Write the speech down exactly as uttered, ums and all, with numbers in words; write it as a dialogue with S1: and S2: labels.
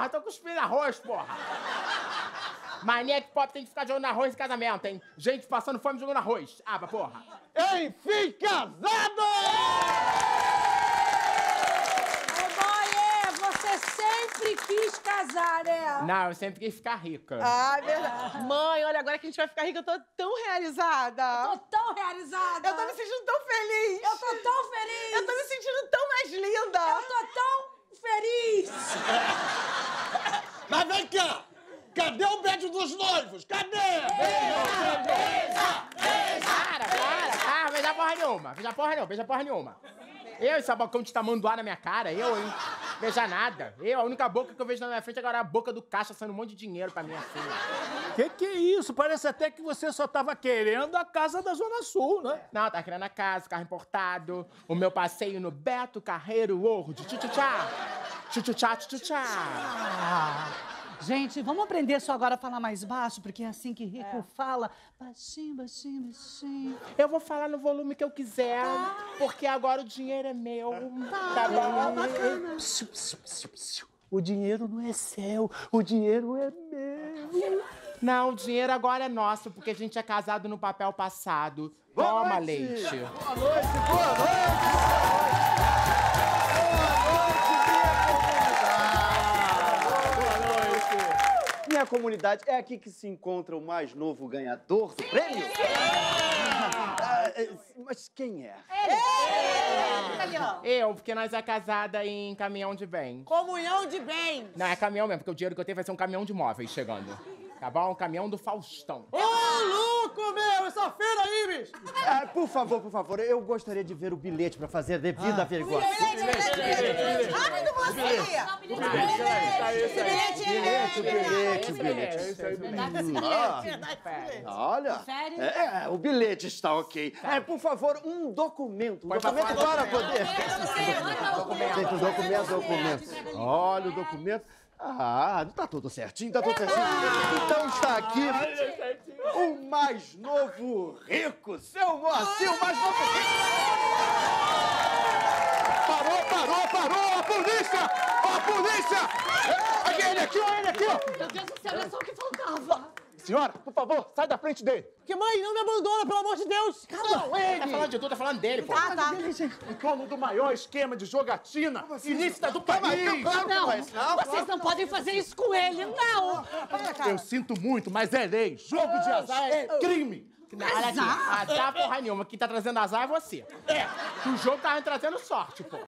S1: porra, tô cuspindo arroz, porra. Mania que pop tem que ficar jogando arroz em casamento, hein? Gente passando fome jogando arroz. Ah, porra.
S2: Enfim, casado!
S3: Você sempre quis casar, né?
S1: Não, eu sempre quis ficar rica.
S4: Ah, é verdade. Mãe, olha, agora que a gente vai ficar rica, eu tô tão realizada.
S3: Eu tô tão realizada.
S4: Eu tô me sentindo tão feliz.
S3: Eu tô tão feliz.
S4: Eu tô me sentindo tão mais linda.
S3: Eu tô tão feliz.
S2: Mas vem cá! Cadê o beijo dos noivos? Cadê?
S1: Beija, beija, beija! Para, para, para, beija porra nenhuma. Beija porra nenhuma, beija porra nenhuma. Eu, esse bocão de tamanduá na minha cara, eu, hein? Beija nada. Eu, a única boca que eu vejo na minha frente agora é a boca do caixa, saindo um monte de dinheiro pra minha filha.
S5: Que que é isso? Parece até que você só tava querendo a casa da Zona Sul, né?
S1: Não, tá querendo a casa, carro importado, o meu passeio no Beto Carreiro World. Tchutchá. Tchutchá, tchutchá.
S6: Gente, vamos aprender só agora a falar mais baixo, porque é assim que rico é. fala. Baixinho, baixinho, baixinho.
S1: Eu vou falar no volume que eu quiser, tá. porque agora o dinheiro é meu. Tá, tá bom?
S6: Bacana.
S5: O dinheiro não é seu, o dinheiro é meu.
S1: Não, o dinheiro agora é nosso, porque a gente é casado no papel passado.
S2: Boa
S1: Toma
S2: noite.
S1: leite.
S2: Boa noite, boa noite! Minha comunidade, é aqui que se encontra o mais novo ganhador do prêmio? Ah, mas quem é?
S1: Eu, porque nós é casada em caminhão de bem.
S4: Comunhão de bem.
S1: Não, é caminhão mesmo, porque o dinheiro que eu tenho vai ser um caminhão de móveis chegando. Tá bom? Um caminhão do Faustão.
S2: Ô, louco, meu! Essa feira aí, bicho! Ah, por favor, por favor, eu gostaria de ver o bilhete pra fazer a devida averiguação.
S4: Rápido, você!
S2: O bilhete, o bilhete, o bilhete. Olha, é, o bilhete está ok. É, por favor, um documento. Um documento para poder... Gente, o documento, documento. Olha o documento. Ah, tá tudo certinho, tá tudo certinho. Então está aqui o mais novo rico, seu Moacir, o mais novo rico. Parou, parou, parou! A polícia! A polícia! Aqui, ele aqui, ó, ele aqui, ó!
S6: Meu Deus do céu, era só o que faltava.
S2: Senhora, por favor, sai da frente dele.
S4: Que mãe, não me abandona, pelo amor de Deus.
S1: Não, ele! Tá falando de tudo, tá falando dele, pô.
S4: Ah, tá.
S2: Em torno do maior esquema de jogatina ilícita do país.
S6: Não, não, vocês não podem fazer isso com ele, não.
S2: Eu sinto muito, mas é lei. Jogo de azar é crime.
S1: Não, olha aqui, azar porra nenhuma. Quem tá trazendo azar é você. É. O jogo tá trazendo sorte, porra.